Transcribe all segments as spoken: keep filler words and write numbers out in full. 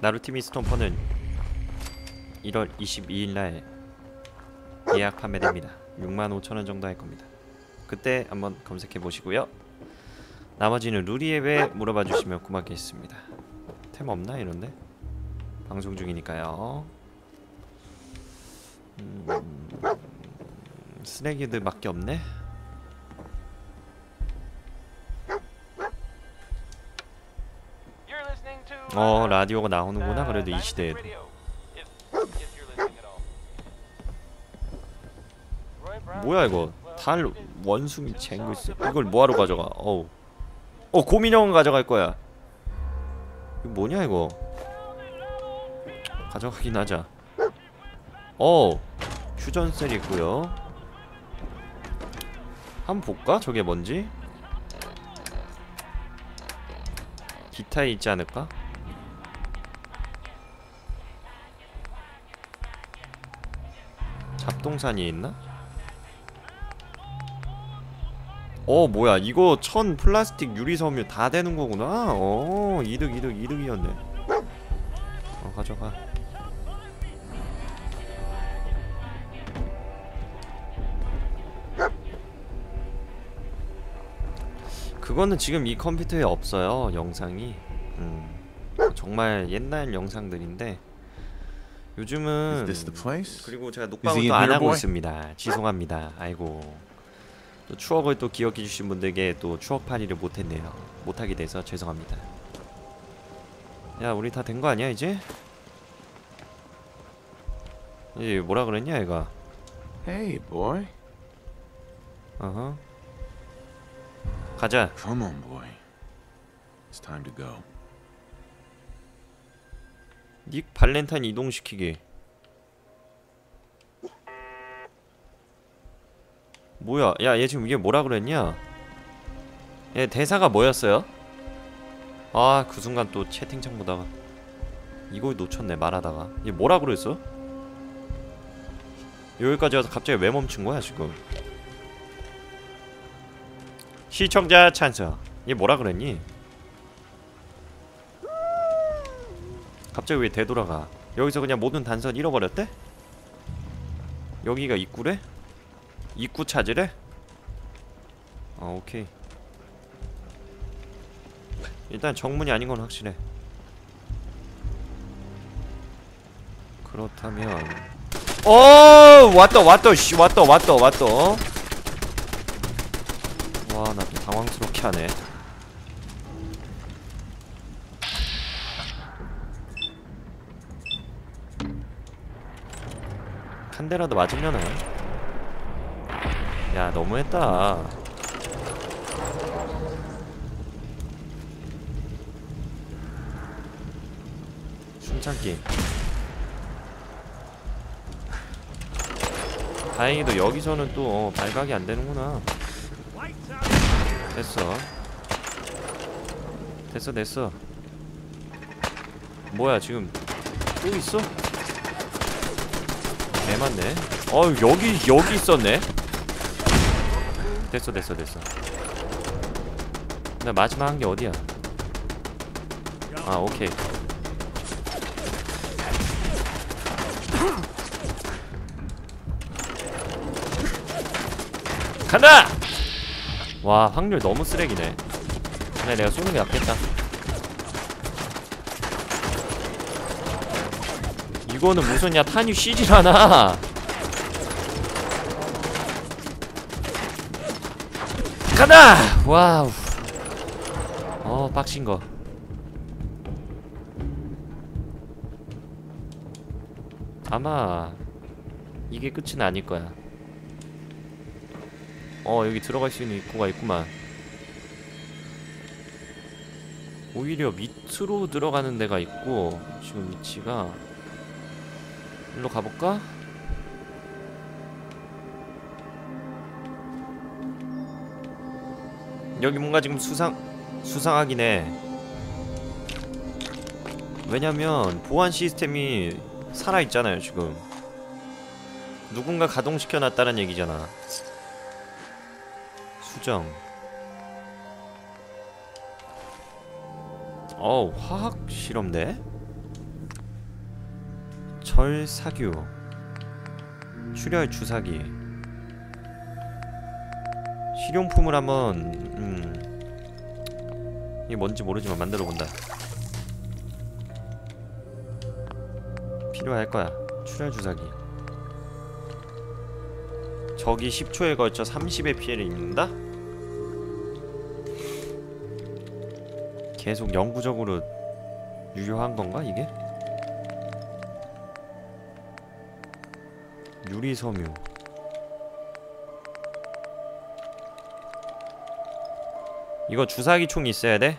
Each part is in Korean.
나루티미 스톰퍼는 일월 이십이일날 예약 판매됩니다. 육만 오천원 정도 할 겁니다. 그때 한번 검색해 보시고요. 나머지는 루리앱에 물어봐 주시면 고맙겠습니다. 템 없나 이런데? 방송 중이니까요. 음... 쓰레기들밖에 없네? 어, 라디오가 나오는구나. 그래도 이 시대에도. 뭐야 이거? 달 원숭이 쟁글스. 이걸 뭐하러 가져가? 어우. 어, 고민형은 가져갈 거야. 이거 뭐냐 이거? 가져가긴 하자. 어, 휴전셀이 있고요. 한번 볼까? 저게 뭔지? 기타에 있지 않을까? 잡동사니에 있나? 어 뭐야 이거 천 플라스틱 유리 섬유 다 되는 거구나. 어 이득 이득 이득이었네. 어 가져가. 그거는 지금 이 컴퓨터에 없어요. 영상이. 음 정말 옛날 영상들인데 요즘은 그리고 제가 녹방을 또 안 하고 있습니다. 죄송합니다. 아이고 또 추억을 또 기억해 주신 분들께 또 추억 파리를 못했네요. 못하게 돼서 죄송합니다. 야 우리 다 된 거 아니야 이제? 이제 뭐라 그랬냐 얘가? Hey boy. 어허. 가자. Come on boy. It's time to go. 닉 발렌타인 이동시키기. 뭐야? 야, 얘 지금 이게 뭐라 그랬냐? 얘 대사가 뭐였어요? 아, 그 순간 또 채팅창 보다가 이걸 놓쳤네, 말하다가. 얘 뭐라 그랬어? 여기까지 와서 갑자기 왜 멈춘 거야, 지금? 시청자 찬성. 얘 뭐라 그랬니? 갑자기 왜 되돌아가? 여기서 그냥 모든 단선 잃어버렸대? 여기가 입구래? 입구 찾으래? 아 오케이. 일단 정문이 아닌 건 확실해. 그렇다면 어 왔다 왔다 씨 왔다 왔다 왔다. 와 나 또 당황스럽게 하네. 한 대라도 맞으면은. 야 너무했다. 숨참기. 다행히도 여기서는 또 어, 발각이 안 되는구나. 됐어. 됐어 됐어. 뭐야 지금 또 있어? 개 맞네. 어 여기 여기 있었네. 됐어 됐어 됐어. 나 마지막 한 게 어디야? 아 오케이. 간다! 와 확률 너무 쓰레기네. 그래 내가 쏘는 게 낫겠다. 이거는 무슨 야 탄이 쉬질 않아. 간다! 와우. 어 빡친거. 아마 이게 끝은 아닐거야. 어 여기 들어갈 수 있는 입구가 있구만. 오히려 밑으로 들어가는 데가 있고 지금 위치가 일로 가볼까? 여기 뭔가 지금 수상 수상하긴 해. 왜냐면 보안 시스템이 살아있잖아요 지금. 누군가 가동시켜놨다는 얘기잖아. 수정. 어우 화학 실험대? 철사규, 출혈 주사기, 실용품을 한번 음 이게 뭔지 모르지만 만들어 본다. 필요할 거야. 출혈 주사기. 적이 십 초에 걸쳐 삼십의 피해를 입는다? 계속 영구적으로 유효한 건가 이게? 유리섬유. 이거 주사기 총이 있어야 돼?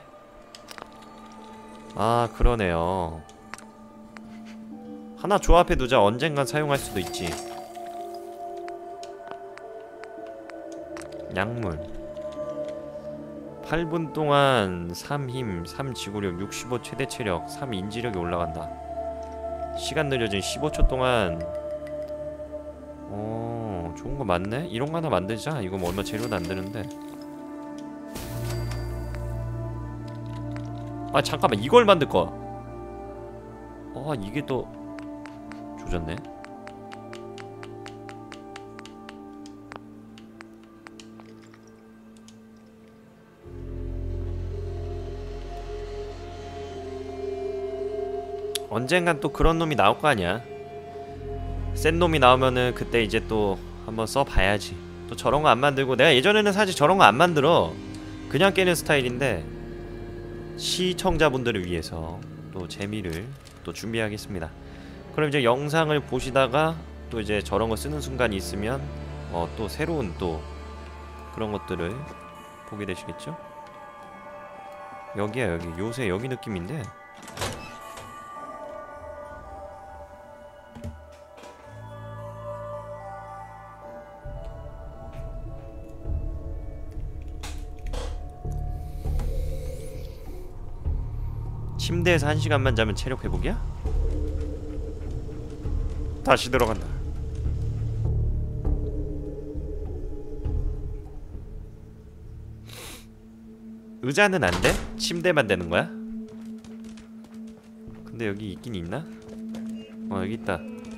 아 그러네요. 하나 조합해 두자. 언젠간 사용할 수도 있지. 약물. 팔 분 동안 삼 힘, 삼 지구력, 육십오 최대 체력, 삼 인지력이 올라간다. 시간 느려진 십오 초 동안. 어, 좋은 거 많네? 이런 거 하나 만들자. 이거 뭐 얼마 재료도 안 드는데. 아 잠깐만, 이걸 만들 거. 아 이게 또 조졌네. 언젠간 또 그런 놈이 나올 거 아니야. 센 놈이 나오면은 그때 이제 또 한번 써봐야지. 또 저런 거 안 만들고, 내가 예전에는 사실 저런 거 안 만들어. 그냥 깨는 스타일인데 시청자분들을 위해서 또 재미를 또 준비하겠습니다. 그럼 이제 영상을 보시다가 또 이제 저런 거 쓰는 순간이 있으면 어 또 새로운 또 그런 것들을 보게 되시겠죠? 여기야 여기. 요새 여기 느낌인데. 침대에서 한 시간만 자면 체력 회복이야? 다시 들어간다. 의자는 안 돼? 침대만 되는 거야? 근데 여기 있긴 있나? 어 여기 있다.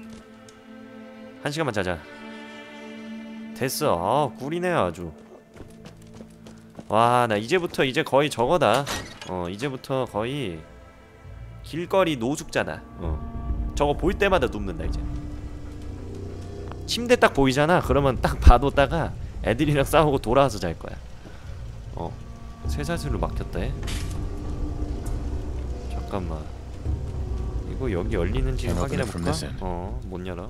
한 시간만 자자. 됐어. 아 꿀이네 아주. 와 나 이제부터 이제 거의 저거다. 어 이제부터 거의 길거리 노숙자다. 어 저거 보일 때마다 눕는다 이제. 침대 딱 보이잖아. 그러면 딱 봐뒀다가 애들이랑 싸우고 돌아와서 잘 거야. 어 쇠사슬로 막혔다 해. 잠깐만. 이거 여기 열리는지 확인해볼까? 어 못 열어.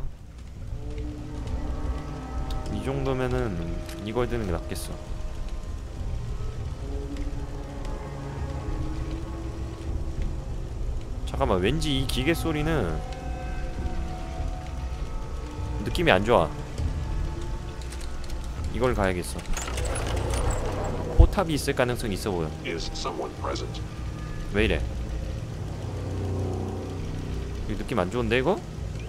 이 정도면은 이걸 드는 게 낫겠어. 잠깐만, 왠지 이 기계 소리는 느낌이 안 좋아. 이걸 가야겠어. 포탑이 있을 가능성이 있어 보여. 왜 이래? 이 느낌 안 좋은데 이거?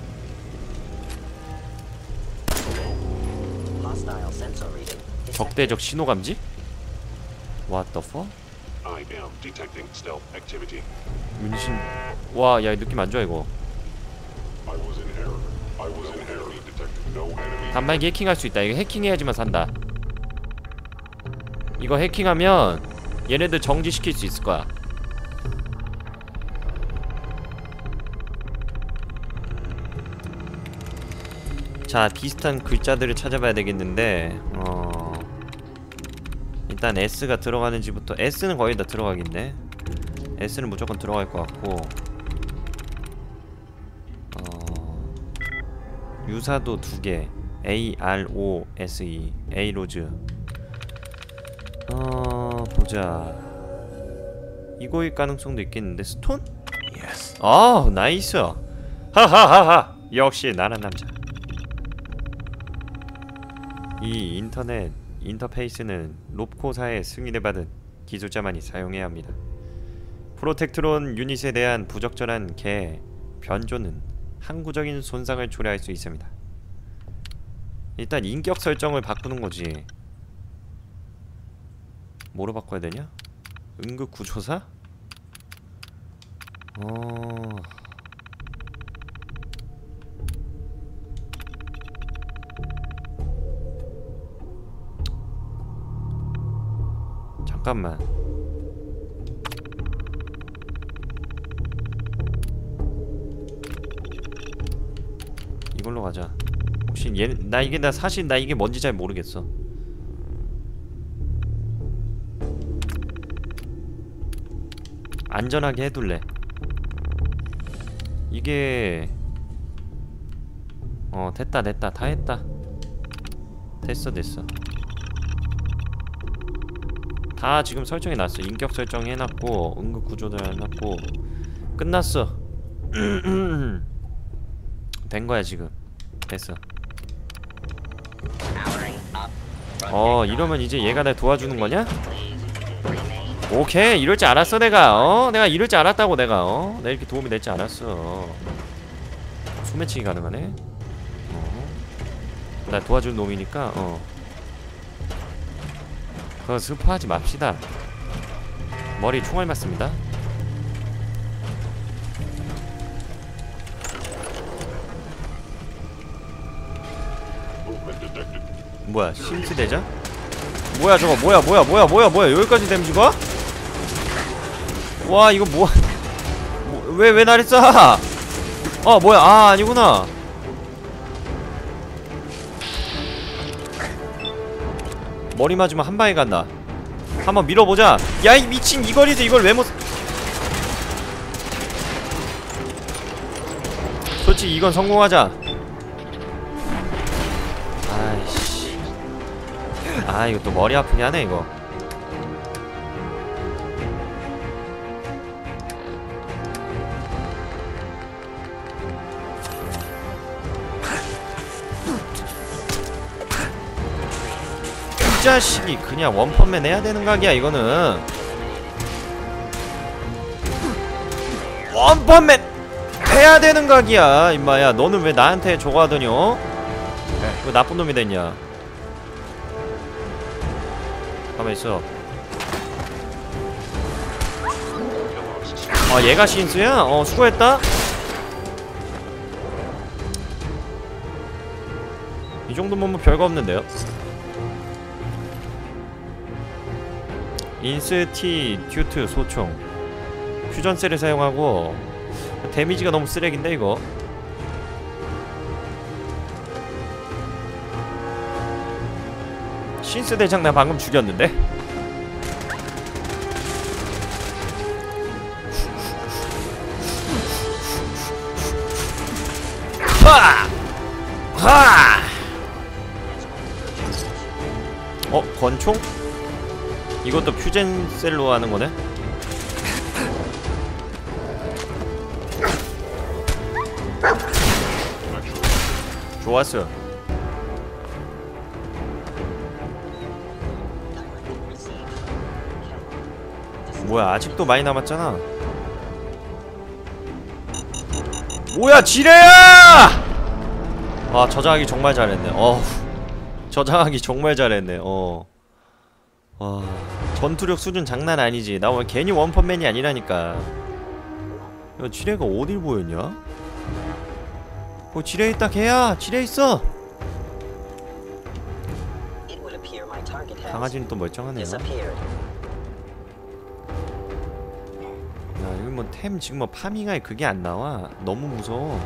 적대적 신호 감지? What the fuck? 문신. 와, 야, 느낌 안 좋아 이거. 단말기 해킹할 수 있다. 이거 해킹해야지만 산다. 이거 해킹하면 얘네들 정지시킬 수 있을 거야. 자, 비슷한 글자들을 찾아봐야 되겠는데, 어... 일단 S가 들어가는지부터. S는 거의 다 들어가겠네. S는 무조건 들어갈 것 같고, 어... 유사도 두 개. A R O S E. 에이로즈. 어... 보자. 이거일 가능성도 있겠는데. 스톤? Yes. 아, 나이스. 하하하하. 역시 나란 남자. 이 인터넷 인터페이스는 롭코사의 승인을 받은 기술자만이 사용해야 합니다. 프로텍트론 유닛에 대한 부적절한 개 변조는 항구적인 손상을 초래할 수 있습니다. 일단 인격 설정을 바꾸는 거지. 뭐로 바꿔야 되냐? 응급 구조사? 어... 잠깐만. 이걸로 가자. 혹시 얘, 나 이게 나 사실 나 이게 뭔지 잘 모르겠어. 안전하게 해둘래. 이게 어 됐다 됐다 다 했다. 됐어 됐어. 다 지금 설정해놨어. 인격 설정해놨고 응급 구조도 해놨고 끝났어. 된거야 지금. 됐어. 어 이러면 이제 얘가 날 도와주는 거냐? 오케이 이럴 줄 알았어 내가. 어? 내가 이럴 줄 알았다고 내가. 어? 내가 이렇게 도움이 될 줄 알았어. 소매치기 가능하네. 어? 나 도와주는 놈이니까 어 그거 슬퍼하지 맙시다. 머리 총알 맞습니다. 뭐야 심스 대장? 뭐야 저거 뭐야 뭐야 뭐야 뭐야 뭐야 여기까지 데미지가? 와 이거 뭐야 뭐, 왜 왜 나를 쏴? 어 뭐야 아 아니구나. 머리 맞으면 한 방에 간다. 한번 밀어보자. 야 이 미친 이 거리에서 이걸 왜 못... 솔직히 이건 성공하자. 아이씨. 아 이거 또 머리 아프게 하네 이거. 이 자식이 그냥 원펀맨 해야 되는 각이야 이거는. 원펀맨 해야 되는 각이야 임마야. 너는 왜 나한테 저거 하더니 어? 왜 나쁜 놈이 됐냐. 가만있어. 아 얘가 신수야? 어 수고했다. 이 정도면 뭐 별거 없는데요. 인스티튜트 소총 퓨전셀을 사용하고 데미지가 너무 쓰레기인데 이거. 신스 대장 나 방금 죽였는데? 하! 하! 어? 권총? 이것도 퓨전셀로 하는 거네? 좋았어. 뭐야 아직도 많이 남았잖아. 뭐야 지뢰야! 아 저장하기 정말 잘했네. 어후 저장하기 정말 잘했네. 어. 와 전투력 수준 장난 아니지. 나 오늘 괜히 원펀맨이 아니라니까. 야 지뢰가 어딜 보였냐? 어 지뢰 있다 걔야. 지뢰 있어. 강아지는 또 멀쩡하네요. 야 여기 뭐 템 지금 뭐 파밍할 그게 안 나와. 너무 무서워.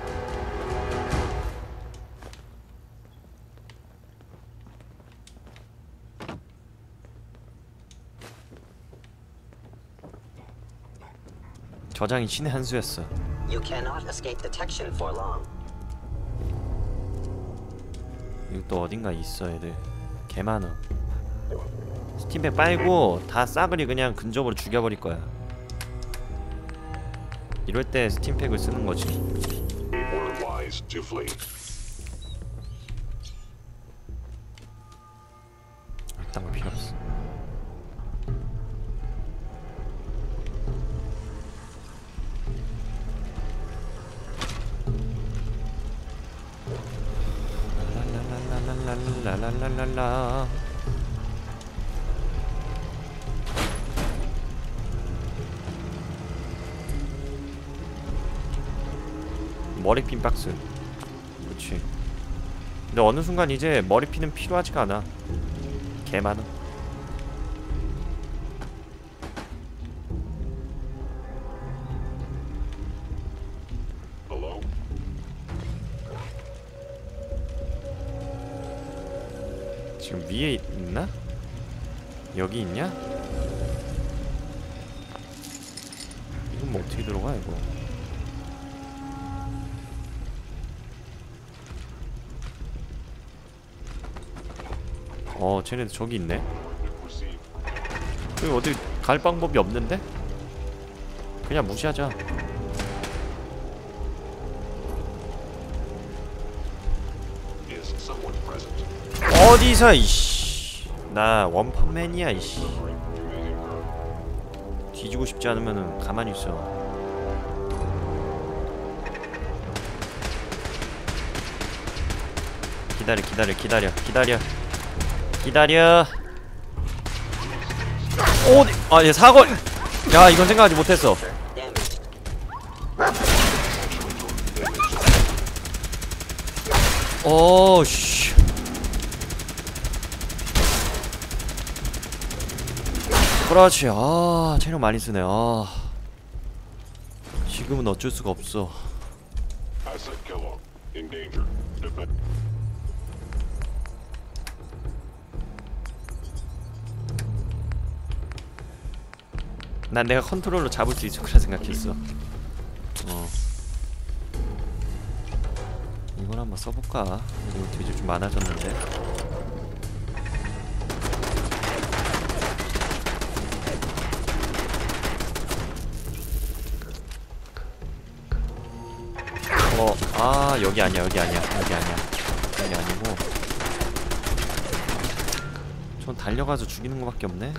저장이 신의 한 수였어. 여기 또 어딘가 있어 애들. 개 많어. 스팀팩 빨고 다 싸그리 그냥 근접으로 죽여버릴 거야. 이럴 때 스팀팩을 쓰는 거지. 이딴 거 필요 없어. 랄랄랄랄랄랄랄랄라. 머리핀 박스. 그렇지. 근데 어느 순간 이제 머리핀은 필요하지가 않아. 개 많아. 지금 위에 있나? 여기 있냐? 이건 뭐 어떻게 들어가 이거? 어, 쟤네들 저기 있네. 여기 어디 갈 방법이 없는데? 그냥 무시하자. 어디서 이씨. 나 원펀맨이야 이씨. 뒤지고 싶지 않으면은 가만히 있어. 기다려 기다려 기다려 기다려 기다려. 오, 아, 얘 사거. 야, 이건 생각하지 못했어. 오, 씨. 그렇지. 아, 체력 많이 쓰네. 아, 지금은 어쩔 수가 없어. 난 내가 컨트롤러 잡을 수 있을 거라 생각했어. 어. 이걸 한번 써볼까? 이거 이제 좀 많아졌는데. 어, 아, 여기 아니야, 여기 아니야, 여기 아니야. 여기 아니고. 전 달려가서 죽이는 거밖에 없네.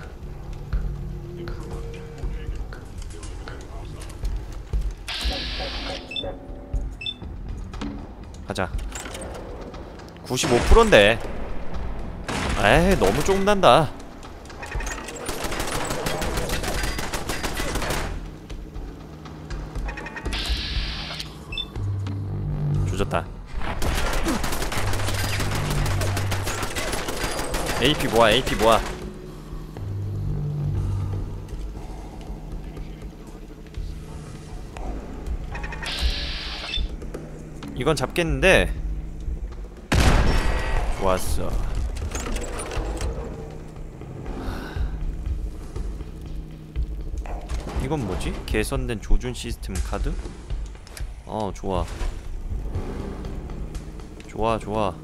가자. 구십오 퍼센트인데 에이, 너무 조금 난다. 조졌다. 에이피 모아, 에이피 모아. 이건 잡겠는데. 좋았어. 이건 뭐지? 개선된 조준 시스템 카드? 어, 좋아. 좋아, 좋아.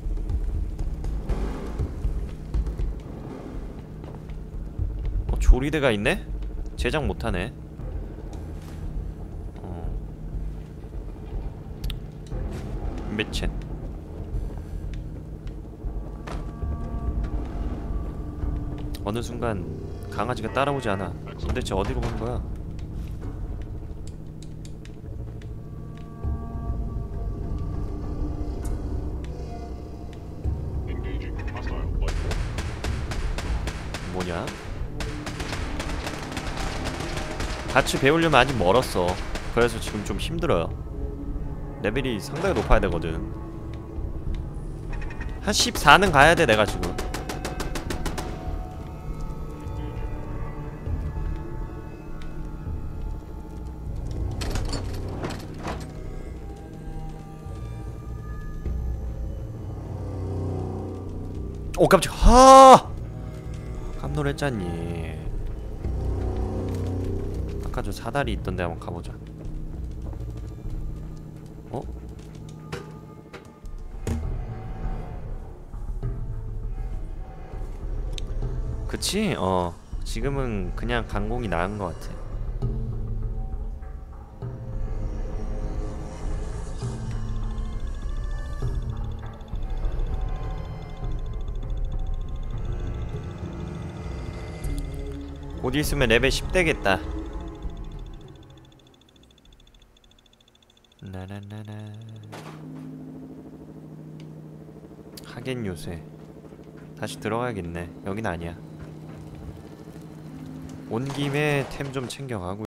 어, 조리대가 있네? 제작 못하네. 매첸. 어느 순간 강아지가 따라오지 않아. 도대체 어디로 간 거야? 뭐냐? 같이 배우려면 아직 멀었어. 그래서 지금 좀 힘들어요. 레벨이 상당히 높아야 되거든. 한 십사는 가야 돼, 내가 지금. 오, 깜짝. 하! 깜놀했잖니. 아까 저 사다리 있던데 한번 가보자. 어? 그치? 어, 지금은 그냥 강공이 나은 것 같아. 곧 있으면 레벨 십 되겠다. 나나나나. 하겐 요새 다시 들어가야겠네. 여긴 아니야. 온 김에 템 좀 챙겨가고